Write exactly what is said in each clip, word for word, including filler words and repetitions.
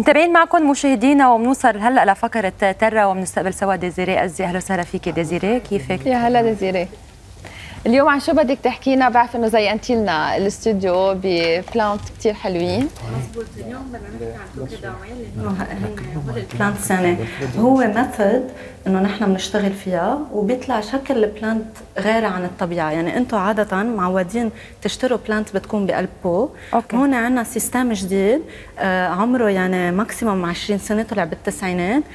متابعين معكم مشاهدينا وبنوصل هلا لفقره ترى وبنستقبل سوا ديزيري أزي. اهلا وسهلا فيكي ديزيري، كيفك؟ يا هلا ديزيري. اليوم عن شو بدك تحكينا؟ بعرف انه زينتي لنا الاستوديو ببلانت كثير حلوين. مضبوط. اليوم بدنا نحكي عن كوكي داوين اللي هو هي البلانت سنه، هو ميثود انه نحن بنشتغل فيها وبيطلع شكل البلانت غير عن الطبيعه، يعني انتم عاده معودين تشتروا بلانت بتكون بقلب بو. أوكي. هون عندنا سيستم جديد آه عمره يعني ماكسيموم عشرين سنه، طلع بالتسعينات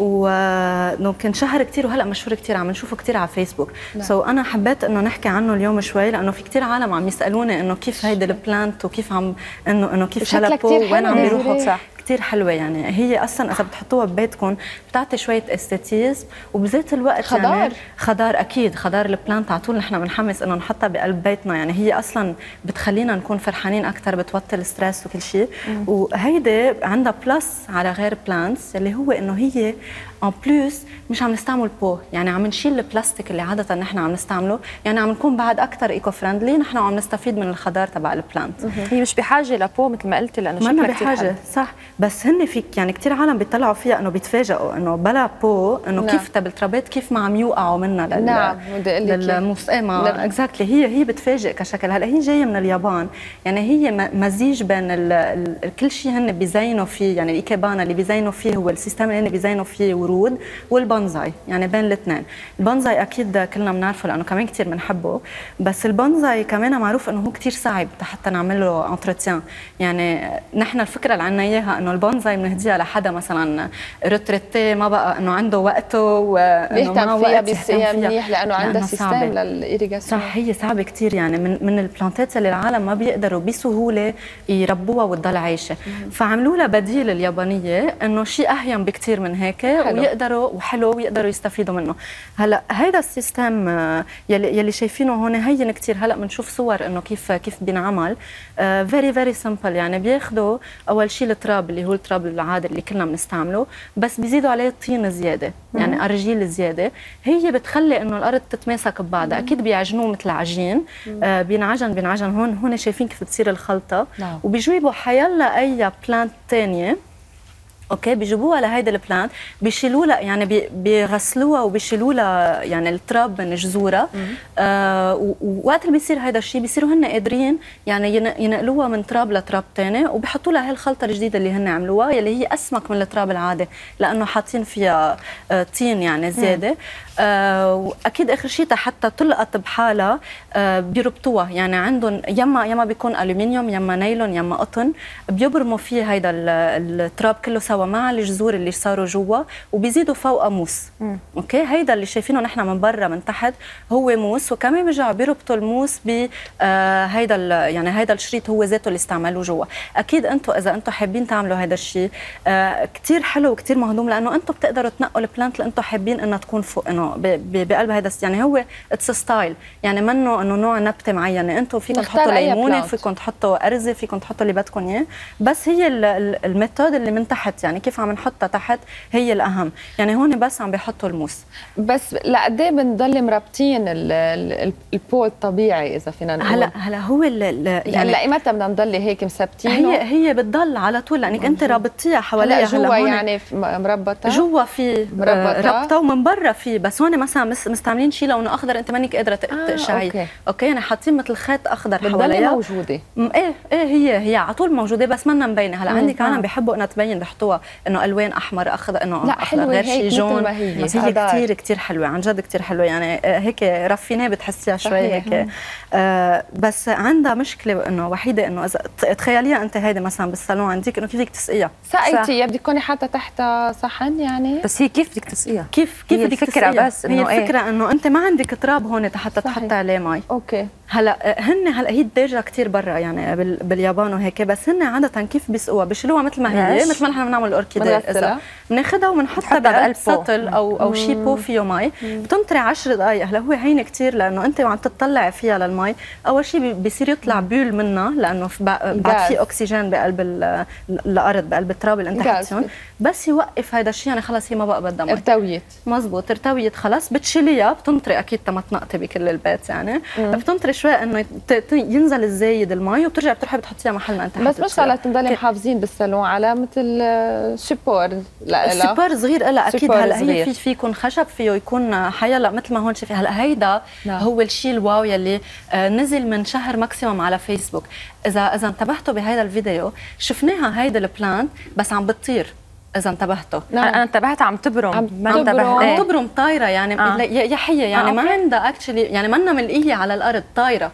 وكان شهر كثير وهلا مشهور كثير، عم نشوفه كثير على فيسبوك. سو so انا حبيت انه نحكي عنه اليوم شوي، لانه في كثير عالم عم يسالوني انه كيف هيدي البلانت وكيف عم انه انه كيف هلا بو وين عم بيروحوا. كثير حلوه، يعني هي اصلا اذا بتحطوها ببيتكم بتعطي شويه استيتيزم وبذات الوقت خضار. يعني خضار اكيد، خضار البلانت على طول نحن بنحمس انه نحطها بقلب بيتنا، يعني هي اصلا بتخلينا نكون فرحانين اكثر، بتوطي الستريس وكل شيء. وهيدي عندها بلس على غير بلانتس اللي هو انه هي ان بلوس مش عم نستعمل بو، يعني عم نشيل البلاستيك اللي عاده نحن عم نستعمله، يعني عم نكون بعد اكثر ايكو فريندلي نحن وعم نستفيد من الخضار تبع البلانت. هي مش بحاجه لبو مثل ما قلتي، لانه شكلها كثير بحاجه صح، بس هن فيك يعني كثير عالم بيطلعوا فيها انه بيتفاجئوا انه بلا بو انه نعم. كيف الترابات كيف ما عم يوقعوا منها لل نعم بدي اقول لك للموسقه اكزاكتلي. هي هي بتفاجئ كشكل. هلا هي جايه من اليابان، يعني هي مزيج بين ال ال كل شيء هن بيزينوا فيه، يعني الايكيبانا اللي بيزينوا فيه هو السيستم اللي هن بيزينوا فيه ورود، والبونزاي يعني بين الاثنين. البونزاي اكيد كلنا بنعرفه لانه كمان كثير بنحبه، بس البونزاي كمان معروف انه هو كثير صعب حتى نعمل له انترتيان. يعني نحن الفكره اللي عندنا اياها انه البونزاي بنهديها لحدا مثلا ريتريتي ما بقى انه عنده وقته وانه ما فيها بيسقيها منيح لانه عندها سيستم للايريجاسيون. صح، هي صعبه كثير، يعني من من البلانتات اللي العالم ما بيقدروا بسهوله يربوها وتضل عايشه. فعملوا لها بديل اليابانيه انه شيء اهين بكثير من هيك حلو. ويقدروا وحلو ويقدروا يستفيدوا منه. هلا هيدا السيستم يلي يلي شايفينه هون هين كثير، هلا بنشوف صور انه كيف كيف بينعمل فيري فيري سمبل. يعني بياخذوا اول شيء التراب اللي هو التراب العادي اللي كلنا بنستعمله، بس بيزيدوا عليه طين زياده، يعني ارجيل زياده، هي بتخلي انه الارض تتماسك ببعضها. اكيد بيعجنوه مثل عجين، آه بينعجن بينعجن هون هون شايفين كيف بتصير الخلطه. نعم. وبيجيبوا حيلا اي بلانت ثانيه اوكي، بيجيبوها لهيدا البلانت، بيشيلوا لها يعني بيغسلوها وبيشيلوا لها يعني التراب من جذورها. آه ووقت اللي بيصير هيدا الشيء بيصيروا هن قادرين يعني ينقلوها من تراب لتراب ثاني، وبيحطوا لها هي الخلطه الجديده اللي هن عملوها يلي هي اسمك من التراب العادي لانه حاطين فيها آه طين يعني زياده. آه واكيد اخر شيء حتى تلقط بحالها آه بيربطوها، يعني عندهم يما يما بيكون الومنيوم يما نايلون يما قطن، بيبرموا فيه هيدا التراب كله سوا مع الجذور اللي صاروا جوا، وبيزيدوا فوقها موس. مم. اوكي، هيدا اللي شايفينه نحن من برا من تحت هو موس، وكمان بيرجعوا بيربطوا الموس ب آه هيدا يعني هيدا الشريط هو ذاته اللي استعملوه جوا. اكيد انتم اذا انتم حابين تعملوا هيدا الشيء آه كثير حلو وكثير مهضوم، لانه انتم بتقدروا تنقوا البلانت اللي انتم حابين انها تكون فوق انه بقلب هيدا، يعني هو اتس ستايل، يعني منه انه نوع نبته معينه. انتم فيكم تحطوا ليمونه، فيكم تحطوا ارزه، فيكم تحطوا اللي بدكم اياه، بس هي الميثود اللي من تحت يعني كيف عم نحطها تحت هي الاهم. يعني هون بس عم بيحطوا الموس. بس لقد ايه بنضل مربطين البو الطبيعي اذا فينا نقول؟ هلا هلا هو يعني لإمتى بدنا نضل هيك مثبتينه؟ هي هي بتضل على طول لانك انت رابطتيها حواليها. جوا يعني مربطه؟ جوا في ربطه ومن برا في، بس هون مثلا مستعملين شيء لونه اخضر انت مانك قادره تقشعيه. آه، اوكي اوكي، يعني حاطين مثل خيط اخضر حواليها موجوده. ايه ايه هي هي على طول موجوده بس منا مبينه. هلا عندي كمان بيحبوا انها تبين، بيحطوها انه الوان احمر اخضر انه اخضر غير شيء جون، بس هي كثير كثير حلوه عن جد كثير حلوه، يعني هيك رفيناه بتحسيها شوي هيك. آه بس عندها مشكله انه وحيده، انه اذا تخيليها انت هيدي مثلا بالصالون عندك انه كيف بدك تسقيها؟ سقيتيها بدك تكوني حاطه تحتها صحن يعني، بس هي كيف بدك تسقيها؟ كيف كيف بدك تسقيها؟ بس هي الفكره ايه؟ انه انت ما عندك تراب هون حتى تحطي عليه مي. اوكي. هلا هن هلا هي الدارجه كثير برا يعني باليابان وهيك، بس هن عاده كيف بيسقوها؟ بيشيلوها مثل ما هي، مثل ما نحن بنعمل الاوركيديه، اذا بناخذها وبنحطها بقلب سطل او او شي بو فيه مي، بتنطري عشر دقائق. هلا هو هين كثير لانه انت وعم تطلعي فيها للمي، اول شيء بيصير يطلع بول منها لانه بعد في اكسجين بقلب الارض بقلب التراب اللي انت حاطيهم، بس يوقف هذا الشيء يعني خلص هي ما بقى بدها مي. ارتويت. مزبوط، ارتويت خلص، بتشيليها بتنطري اكيد تما تنقطي بكل البيت يعني، بتنطري شوي شوي انه ينزل الزايد المي وبترجع بتروحي بتحطيها محل ما انت بس مش على تضلي محافظين بالصالون على مثل شيبور. لا شيبور صغير لا اكيد. هلا هي في فيكم خشب فيه يكون حيلا مثل ما هون شايفين. هلا هيدا نعم. هو الشيء الواو يلي نزل من شهر ماكسيموم على فيسبوك. اذا اذا انتبهتوا بهيدا الفيديو شفناها هيدا البلانت بس عم بتطير. اذا انتبهتوا نعم. انا انتبهت عم تبرم عم ما انتبهت عم تبرم طايره يعني آه. يا حيه يعني آه. ما عندها اكشلي يعني منا ملقيه على الارض طايره.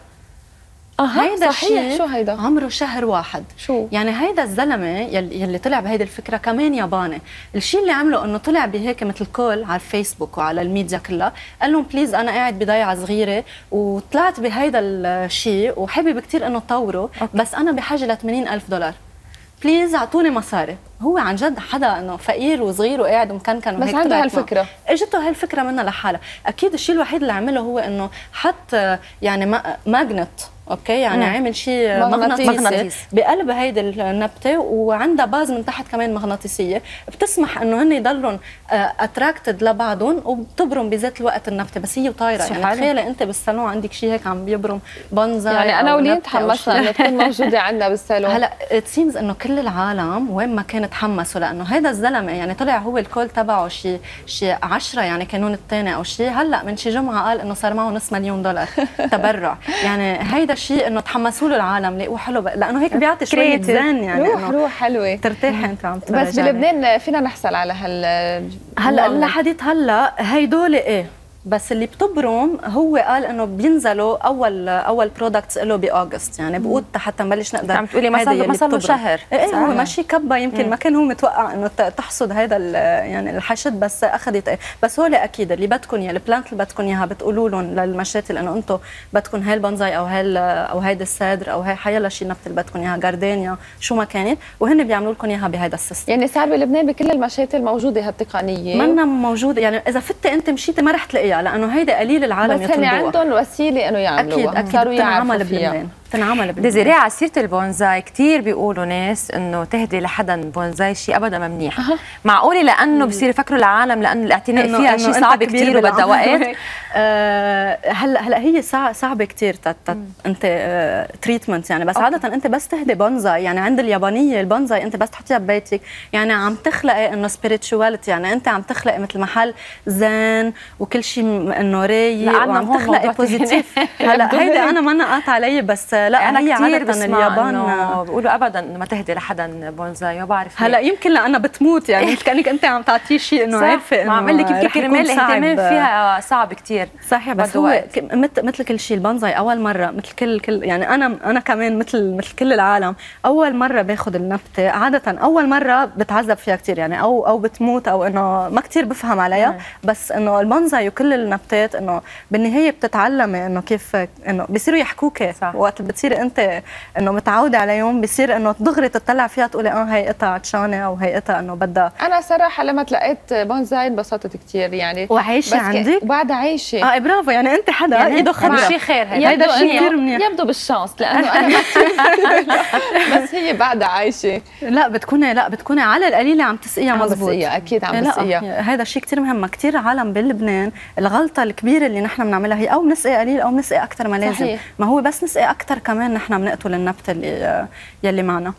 اه هيدا صحيح. شو هيدا عمره شهر واحد. شو يعني هيدا الزلمه يلي, يلي طلع بهيدي الفكره كمان ياباني. الشيء اللي عمله انه طلع بهيك مثل كول على الفيسبوك وعلى الميديا كلها قال لهم بليز انا قاعد بضيعه صغيره وطلعت بهيدا الشيء وحابب كثير انه طوره بس انا بحاجه ل ثمانين ألف دولار بليز اعطوني مصاري. هو عن جد حدا انه فقير وصغير وقاعد ومكنكن بس عنده هالفكره اجته هالفكره منها لحالها. اكيد الشيء الوحيد اللي عمله هو انه حط يعني ماجنت اوكي يعني مم. عامل شيء مغناطيسي بقلب هيدي النبته وعندها باز من تحت كمان مغناطيسيه بتسمح انه هن يضلوا اتراكتد لبعضهم وبتبرم بذات الوقت النبته بس هي طايره. يعني تخيلي انت بالصالون عندك شيء هيك عم بيبرم بونزاي. يعني انا وليد تحمسنا انه تكون موجوده عندنا بالصالون. هلا تسيمز انه كل العالم وين ما كان تحمسوا لانه هذا الزلمه يعني طلع هو الكول تبعه شيء شيء عشرة يعني كانون الثاني او شيء. هلا من شي جمعه قال انه صار معه نص مليون دولار تبرع. يعني هيدا الشيء انه تحمسوا له العالم لقوا حلو لانه هيك بيعطي شويه زين يعني روح روح حلوه ترتاحي انت عم تتفرجي. بس بلبنان فينا نحصل على هال هلا لحديت هلا هيدول ايه بس اللي بتبرم هو قال انه بينزلوا اول اول برودكتس له باغست يعني بقود حتى نبلش نقدر. عم تقولي ما صار ما صار له شهر. ايه هو ماشي كبه يمكن ما كان هو متوقع انه تحصد هذا يعني الحشد بس اخذت ايه. بس هو اكيد اللي بدكم اياه البلانت اللي بدكم اياها بتقولوا لهم للمشاتل انه انتم بدكم هاي البونزاي او هاي او هيدا السدر او هاي حيلا شيء نبته اللي بدكم اياها جاردينيا شو ما كانت وهن بيعملوا لكم اياها بهذا السيستم. يعني صار بلبنان بكل المشاتل موجوده هالتقنيه منا موجوده يعني اذا فتي انت مشيتي ما رح تلاقيها لانه هيدا قليل العالم بس هن عندهم وسيله انه يعملوها. اكيد اكيد بتنعمل بلبنان بتنعمل ديزيري. على سيره البونزاي كثير بيقولوا ناس انه تهدي لحدا بونزاي شيء ابدا ما منيح. أه. معقوله لانه بصير يفكروا العالم لانه الاعتناء إنه فيها شيء صعب كثير وبدها وقت. آه هلا هلا هي صعبه كثير انت آه تريتمنت يعني بس أوكي. عاده انت بس تهدي بونزاي يعني عند اليابانيه البونزاي انت بس تحطيها ببيتك يعني عم تخلقي انه سبيريتشواليتي يعني انت عم تخلقي مثل محل زين وكل شيء انه رايق وعم تخلقي بوزيتيف. هلا هيدا انا ما نقاط علي بس لا أنا هي عادة اليابان بيقولوا ابدا انه ما تهدي لحدا بونزاي. ما بعرف هلا يمكن لأنا بتموت يعني كانك انت عم تعطيه شيء انه عارفه انه عم لك يمكن كرمال الاهتمام فيها صعب كثير. صحيح بس هو مثل كل شيء البونزاي اول مره مثل كل كل يعني انا انا كمان مثل مثل كل العالم اول مره باخذ النبته عاده اول مره بتعذب فيها كثير يعني او او بتموت او انه ما كثير بفهم عليها. بس انه البونزاي وكل النبتات انه بالنهايه بتتعلمي انه كيف انه بيصيروا يحكوكي وقت بتصير انت انه متعوده عليهم بصير انه دغري تطلع فيها تقولي اه هي قطعه عطشانه او هي قطعه انه بدها. انا صراحه لما تلاقيت بونزاي انبسطت كثير يعني وعايشه عندك وبعدها عايشه. اه برافو يعني انت حدا يعني ايده خضراء شيء خير. هيدا شيء كثير منيح يبدو بالشانس لانه انا بس هي بعدها عايشه. لا بتكوني لا بتكوني على القليله عم تسقيها مزبوط. اكيد عم تسقيها. هذا شيء كثير مهم. كثير عالم بلبنان الغلطه الكبيره اللي نحن بنعملها هي او بنسقي قليل او بنسقي اكثر ما لازم. صحيح. ما هو بس نسقي اكثر كمان نحن بنقتل النبته اللي يلي معنا.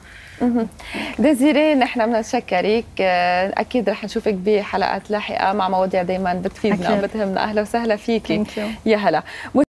ديزيري نحن بنتشكرك اكيد رح نشوفك بحلقات لاحقه مع مواضيع دائما بتفيدنا وبتهمنا. اهلا وسهلا فيكي. يا هلا.